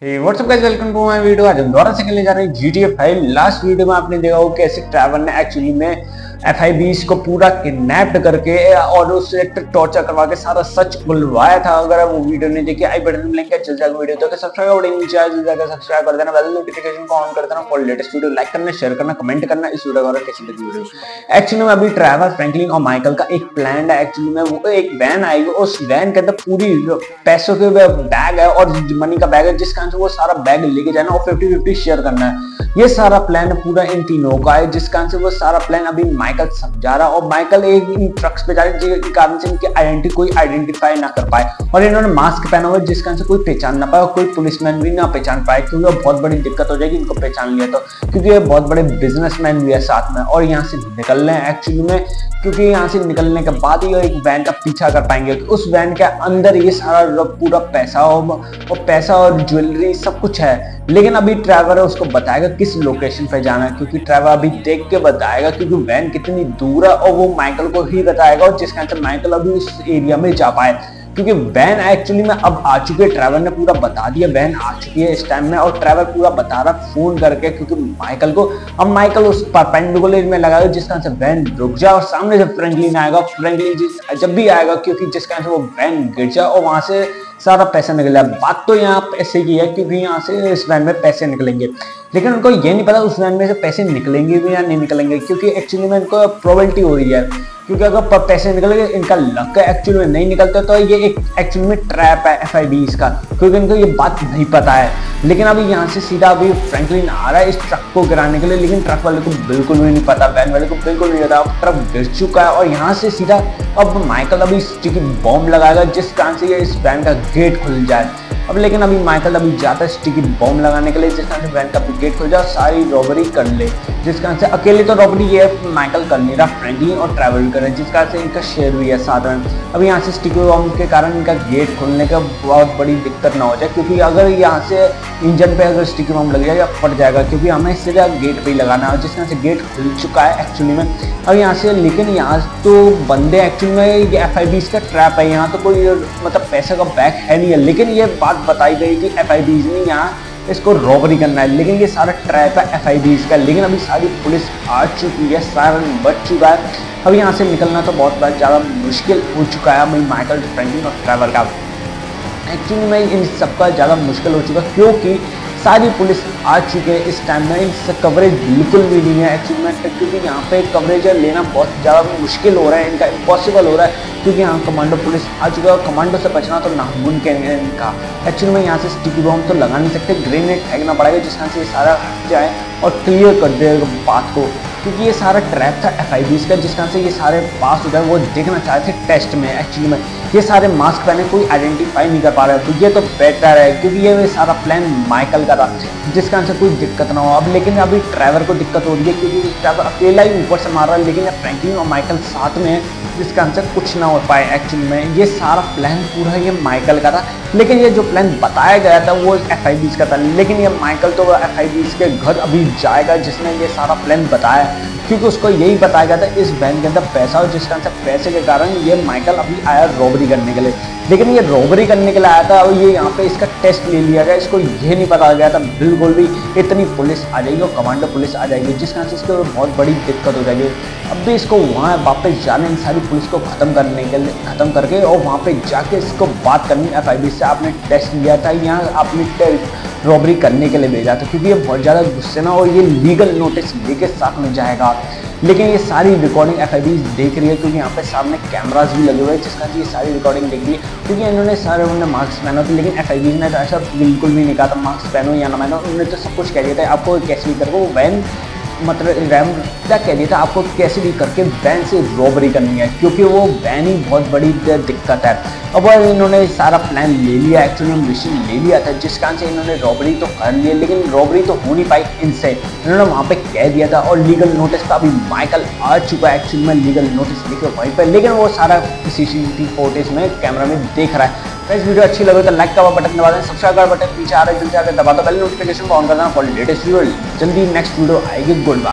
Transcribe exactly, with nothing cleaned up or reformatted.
WhatsApp guys, welcome to my video. आज हम दोबारा से खेलने जा रहे हैं G T A five. Last video में आपने देखा होगा कैसे ट्रैवर ने एक्चुअली में एफ आई बीस को पूरा किडनैप्ड करके और उससे टॉर्चर करवा के सारा सच बुलवाया था। अगर आप वो वीडियो नहीं देखी, आई बटन में लिंक है, चल जाएगा वीडियो तो सब्सक्राइब बटन नीचे आ जाएगा, सब्सक्राइब कर देना, बेल नोटिफिकेशन को ऑन कर देना फॉर लेटेस्ट वीडियो। लाइक करना, शेयर करना, कमेंट करना इस वीडियो को कैसी लगी वीडियो। एक्चुअली में अभी ट्रैवर, फ्रैंकलिन और माइकल का एक प्लान है। एक्चुअली में वो एक वैन आएगी, उस वैन के अंदर पूरी पैसों के बैग है और मनी का बैग है, जिस कारण से वो सारा बैग लेके जाना और फिफ्टी फिफ्टी शेयर करना है। ये सारा प्लान पूरा इन तीनों का है, जिस कारण से वो सारा प्लान अभी माइकल समझा रहा और माइकल एक इन ट्रक्स पे जा रहे हैं, जिस कारण से इनकी आइडेंटिटी कोई आइडेंटिफाई ना कर पाए। और इन्होंने मास्क पहना हुआ है, जिस कारण से कोई पहचान ना पाए और कोई पुलिसमैन भी ना पहचान पाए, क्योंकि वो बहुत बड़ी दिक्कत हो जाएगी इनको पहचान लिया तो, क्योंकि ये बहुत बड़े बिजनेसमैन भी है साथ में। और यहाँ से निकल रहे हैं एक्चुअली में, क्योंकि यहाँ से निकलने के बाद ही एक वैन का पीछा कर पाएंगे। उस वैन के अंदर ये सारा पूरा पैसा और पैसा और ज्वेलरी सब कुछ है, लेकिन अभी ट्रैवर है उसको बताएगा किस लोकेशन पे जाना है, क्योंकि ट्रैवर अभी देख के बताएगा क्योंकि वैन कितनी दूर है, और वो माइकल को ही बताएगा, और जिस कारण से माइकल अभी उस एरिया में जा पाए, क्योंकि वैन एक्चुअली में अब आ चुकी है। ट्रैवर ने पूरा बता दिया वैन आ चुकी है इस टाइम में, और ट्रैवर पूरा बता रहा फोन करके, क्योंकि माइकल को अब माइकल उस परपेंडिकुलर में लगाएगा, जिस कारण से वैन रुक जाए और सामने से फ्रैंकलिन आएगा। फ्रैंकलिन जब भी आएगा, क्योंकि जिस कारण से वो वैन गिर जाए और वहां से सारा पैसा निकल जाए। बात तो यहाँ पैसे की है, क्योंकि यहाँ से इस वैन में पैसे निकलेंगे, लेकिन उनको ये नहीं पता उस वैन में से पैसे निकलेंगे भी या नहीं निकलेंगे, क्योंकि एक्चुअली में इनको प्रोबेबिलिटी हो रही है, क्योंकि अगर पैसे निकलेंगे इनका लक है, एक्चुअली में नहीं निकलते तो ये एक एक्चुअली में ट्रैप है एफ आई बीस का, क्योंकि इनको ये बात नहीं पता है। लेकिन अभी यहाँ से सीधा अभी फ्रैंकलिन आ रहा है इस ट्रक को गिराने के लिए, लेकिन ट्रक वाले को बिल्कुल भी नहीं पता, वैन वाले को बिल्कुल नहीं पता ट्रक गिर चुका है। और यहाँ से सीधा अब माइकल अभी स्टिकी बॉम्ब लगाएगा, जिस कारण से ये इस वैन का गेट खुल जाए। अब लेकिन अभी माइकल अभी जाता है स्टिकी बॉम्ब लगाने के लिए, जिस कारण से वैन का गेट खुल जाए, सारी रॉबरी कर ले, जिस कारण से अकेले तो रॉबरी ये माइकल कर नहीं रहा, फ्रैंकलिन और ट्रैवल कर रहे हैं, जिस कारण से इनका शेयर भी है साथ में। अब यहाँ से स्टिकी बॉम्ब के कारण इनका गेट खुलने का बहुत बड़ी दिक्कत ना हो जाए, क्योंकि अगर यहाँ से इंजन पे अगर स्टिकी बॉम्ब लग जाएगा फट जाएगा, क्योंकि हमें सीधा गेट पे ही लगाना है, जिस कारण से गेट खुल चुका है एक्चुअली में। अब यहाँ से लेकिन यहाँ तो बंदे एक्चुअली में ये एफ आई बीस का ट्रैप है, यहाँ तो कोई मतलब पैसे का बैग है नहीं है, लेकिन ये बात बताई गई कि एफ आई बीस ने यहाँ इसको रॉबरी करना है, लेकिन ये सारा ट्रैप है एफ आई बीस का। लेकिन अभी सारी पुलिस आ चुकी है, सारा बच चुका है। अब यहाँ से निकलना तो बहुत ज़्यादा मुश्किल हो चुका है अभी माइकल, फ्रैंकलिन और ट्रैवर का। एक्चुअली में इन सबका ज़्यादा मुश्किल हो चुका, क्योंकि सारी पुलिस आ चुके हैं इस टाइम में, इससे कवरेज बिल्कुल भी नहीं है एक्चुअली में, क्योंकि यहाँ पे कवरेज लेना बहुत ज़्यादा मुश्किल हो रहा है इनका, इम्पॉसिबल हो रहा है, क्योंकि यहाँ कमांडो पुलिस आ चुका है और कमांडो से बचना तो नामुमकिन है इनका। एक्चुअली में यहाँ से स्टिकी बॉम्ब तो लगा नहीं सकते, ग्रेनेड फेंकना पड़ेगा, जिस कारण से ये सारा हट जाए और क्लियर कर देगा बात को, क्योंकि ये सारा ट्रैप था एफ आई बीस का, जिस कारण से ये सारे पास हो जाए। वो देखना चाहते थे टेस्ट में, एक्चुअली में ये सारे मास्क पहने कोई आइडेंटिफाई नहीं कर पा रहे, तो ये तो बेटर है, क्योंकि ये सारा प्लान माइकल का था, जिस कारण से कोई दिक्कत ना हो। अब लेकिन अभी ट्रैवर को दिक्कत हो रही है, क्योंकि ट्रैवर अकेला ही ऊपर से मार रहा है, लेकिन फ्रैंकलिन और माइकल साथ में, जिस कारण से कुछ ना हो पाए एक्चुअली में। ये सारा प्लान पूरा ये माइकल का था, लेकिन ये जो प्लान बताया गया था वो एफ आई बीस का था, लेकिन ये माइकल तो एफ आई बीस के घर अभी जाएगा जिसने ये सारा प्लान बताया, क्योंकि उसको यही बताया गया था इस वैन के अंदर पैसा हो, जिस कारण से पैसे के कारण ये माइकल अभी आया रॉबरी करने के लिए। लेकिन ये रॉबरी करने के लिए आया था और ये यहाँ पे इसका टेस्ट ले लिया गया, इसको ये नहीं पता गया था बिल्कुल भी इतनी पुलिस आ जाएगी और कमांडो पुलिस आ जाएगी, जिस कारण से इसको बहुत बड़ी दिक्कत हो जाएगी। अब भी इसको वहाँ वापस जाने, इन सारी पुलिस को खत्म करने के लिए खत्म करके और वहाँ पे जाके इसको बात करनी एफ आई बीस से, आपने टेस्ट लिया था, यहाँ आपने रॉबरी करने के लिए भेजा था, क्योंकि ये बहुत ज़्यादा गुस्से ना और ये लीगल नोटिस लेके साथ में जाएगा। लेकिन ये सारी रिकॉर्डिंग एफ आई बीस देख रही है, क्योंकि यहाँ पे सामने कैमरास भी लगे हुए हैं, जिसका ये सारी रिकॉर्डिंग देख रही है, क्योंकि इन्होंने सारे उन्होंने मास्क पहना था, लेकिन एफ आई बीस ने तो ऐसा बिल्कुल भी नहीं कहा था मास्क पहनो या ना पहनो, उन्होंने तो सब कुछ कह दिया था आपको कैसे भी करो वैन मतलब रैम क्या कह दिया था आपको कैसे भी करके वैन से रॉबरी करनी है, क्योंकि वो वैन ही बहुत बड़ी दिक्कत है। अब इन्होंने सारा प्लान ले लिया, एक्चुअली मिशन ले लिया था, जिस कारण से इन्होंने रॉबरी तो कर ली, लेकिन रॉबरी तो हो नहीं पाई इनसे, इन्होंने वहाँ पे कह दिया था। और लीगल नोटिस का अभी माइकल आ चुका है एक्चुअली में लीगल नोटिस लेके वहीं पर, लेकिन वो सारा C C T V footage में कैमरा में देख रहा है। फ्रेंड्स वीडियो अच्छी लगे तो लाइक का बटन दबा दें, सब्सक्राइब का बटन पीछे आ रहा है जल्दी आकर दबा दो, बेल नोटिफिकेशन को ऑन कर देना फॉर लेटेस्ट वीडियो। जल्दी नेक्स्ट वीडियो आएगी। Good bye.